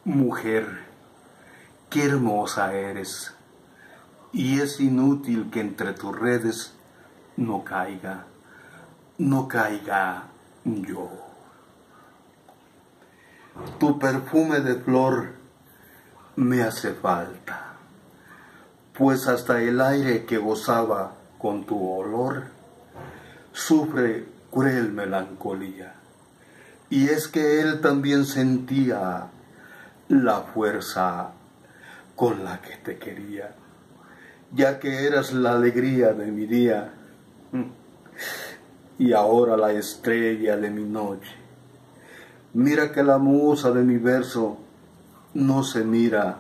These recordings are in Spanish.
Mujer, qué hermosa eres, y es inútil que entre tus redes no caiga yo. Tu perfume de flor me hace falta, pues hasta el aire que gozaba con tu olor sufre cruel melancolía. Y es que él también sentía la fuerza con la que te quería, ya que eras la alegría de mi día y ahora la estrella de mi noche. Mira que la musa de mi verso no se mira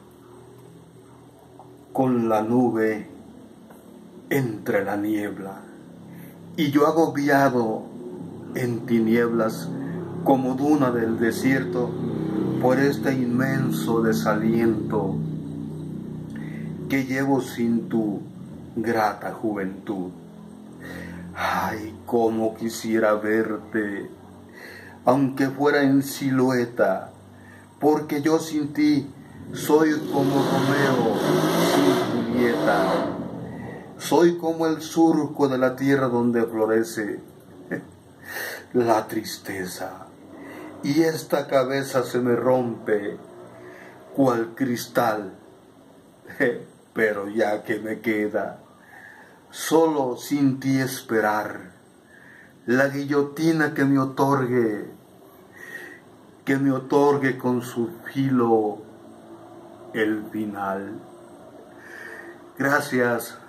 con la nube entre la niebla, y yo agobiado en tinieblas como duna del desierto por este inmenso desaliento que llevo sin tu grata juventud. Ay, cómo quisiera verte, aunque fuera en silueta, porque yo sin ti soy como Romeo sin Julieta. Soy como el surco de la tierra donde florece la tristeza, y esta cabeza se me rompe cual cristal, pero ya que me queda solo sin ti esperar la guillotina que me otorgue con su filo el final. Gracias